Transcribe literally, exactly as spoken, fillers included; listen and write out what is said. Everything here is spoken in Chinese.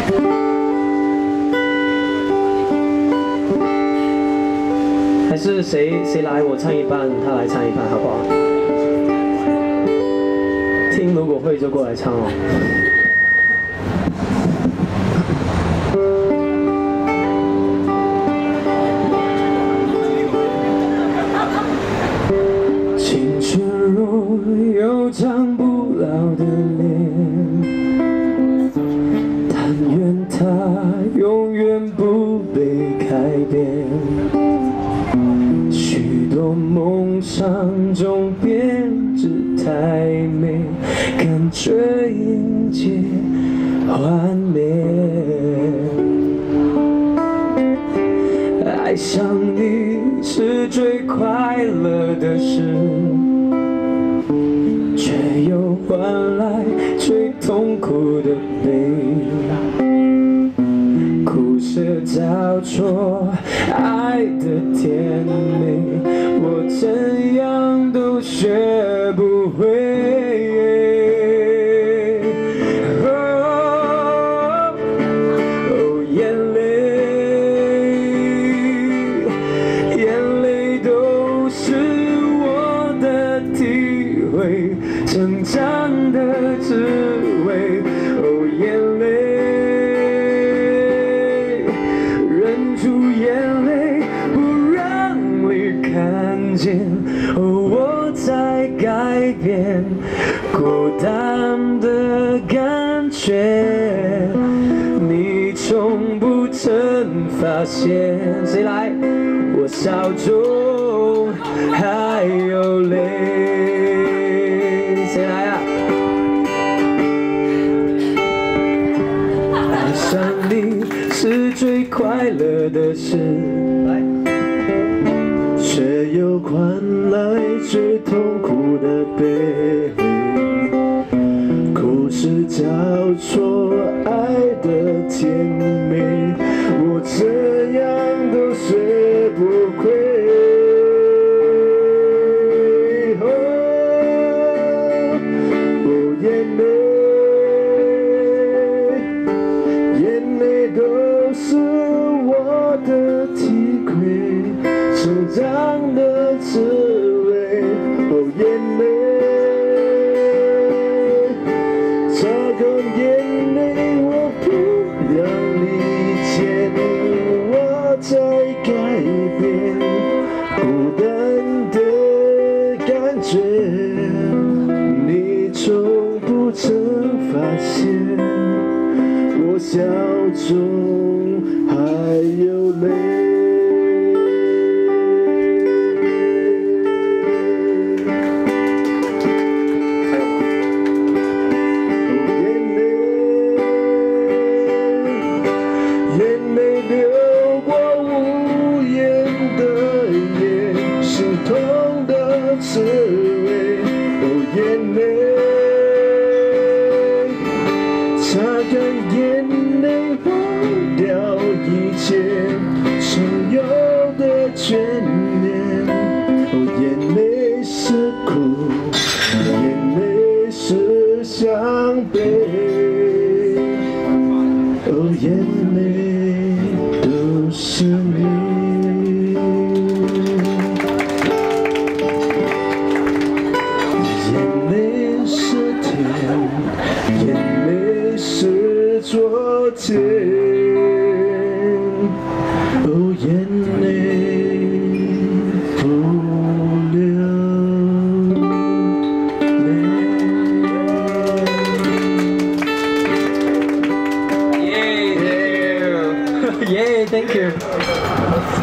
还是谁谁来我唱一半，他来唱一半，好不好？听如果会就过来唱哦。青春若有张不老的脸，但愿它永远不被改变。许多梦想中编织太美，感觉迎接幻灭。爱上你是最快乐的事，却又换来最痛苦的悲。苦涩交错，爱的甜美，我怎样都学不会。哦，哦，眼泪，眼泪都是我的体会，成长的滋味。哦，眼泪。哦，我在改变孤单的感觉，你从不曾发现。谁来？我笑中还有泪。谁来啊？爱上你是最快乐的事。来。却又换来最痛苦的悲，故事交错，爱的甜美，我怎样都学不会。哦，哦，眼泪，眼泪都是我的体会。成长的滋味，哦，眼泪，擦干眼泪，我不要理解，我在改变孤单的感觉，你从不曾发现，我笑中还有泪。滋味，哦，眼泪，擦干眼泪，忘掉一切所有的眷恋。哦，眼泪是苦，眼泪是伤悲。哦，眼泪都是你。眼泪是昨天，哦，眼泪不流泪。Yeah, thank you. Yeah, thank you.